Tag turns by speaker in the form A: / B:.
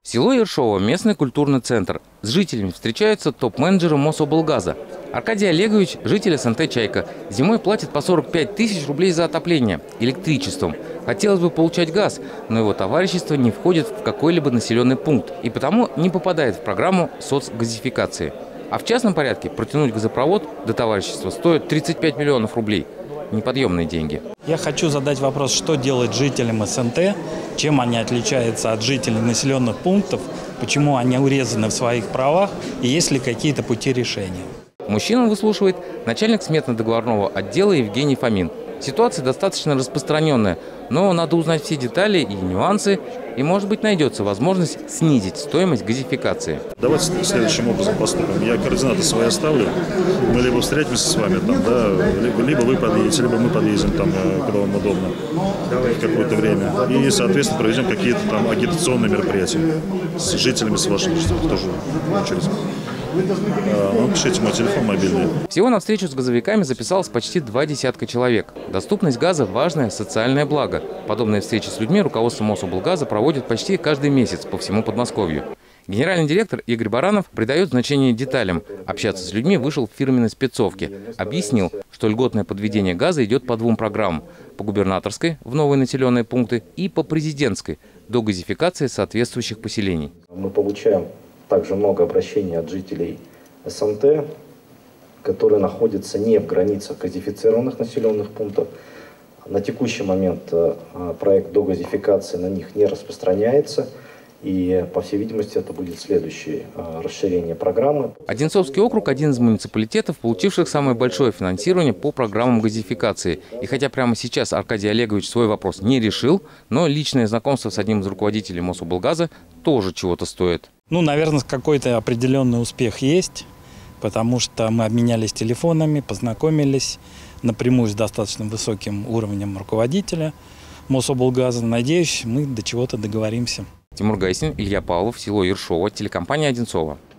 A: Село Ершово – местный культурный центр. С жителями встречаются топ-менеджеры Мособлгаза. Аркадий Олегович – житель СНТ «Чайка». Зимой платит по 45 тысяч рублей за отопление электричеством. Хотелось бы получать газ, но его товарищество не входит в какой-либо населенный пункт и потому не попадает в программу соцгазификации. А в частном порядке протянуть газопровод до товарищества стоит 35 миллионов рублей. Неподъемные деньги.
B: Я хочу задать вопрос, что делать жителям СНТ, чем они отличаются от жителей населенных пунктов, почему они урезаны в своих правах и есть ли какие-то пути решения.
A: Мужчину выслушивает начальник сметно-договорного отдела Евгений Фомин. Ситуация достаточно распространенная, но надо узнать все детали и нюансы, и, может быть, найдется возможность снизить стоимость газификации.
C: Давайте следующим образом поступим. Я координаты свои оставлю. Мы либо встретимся с вами, там, да, либо вы подъедете, либо мы подъедем, там, когда вам удобно, в какое-то время. И, соответственно, проведем какие-то там агитационные мероприятия с жителями, с вашими жителями тоже через. Пишите мой телефон мобильный.
A: Всего на встречу с газовиками записалось почти 20 человек. Доступность газа – важное социальное благо. Подобные встречи с людьми руководство Мособлгаза проводит почти каждый месяц по всему Подмосковью. Генеральный директор Игорь Баранов придает значение деталям. Общаться с людьми вышел в фирменной спецовке. Объяснил, что льготное подведение газа идет по двум программам. По губернаторской – в новые населенные пункты и по президентской – до газификации соответствующих поселений.
D: Мы получаем также много обращений от жителей СНТ, которые находятся не в границах газифицированных населенных пунктов. На текущий момент проект догазификации на них не распространяется. И, по всей видимости, это будет следующее расширение программы.
A: Одинцовский округ – один из муниципалитетов, получивших самое большое финансирование по программам газификации. И хотя прямо сейчас Аркадий Олегович свой вопрос не решил, но личное знакомство с одним из руководителей Мособлгаза тоже чего-то стоит.
B: Наверное, какой-то определенный успех есть, потому что мы обменялись телефонами, познакомились напрямую с достаточно высоким уровнем руководителя Мособлгаза. Надеюсь, мы до чего-то договоримся.
A: Тимур Гайсин, Илья Павлов, село Ершово, телекомпания «Одинцово».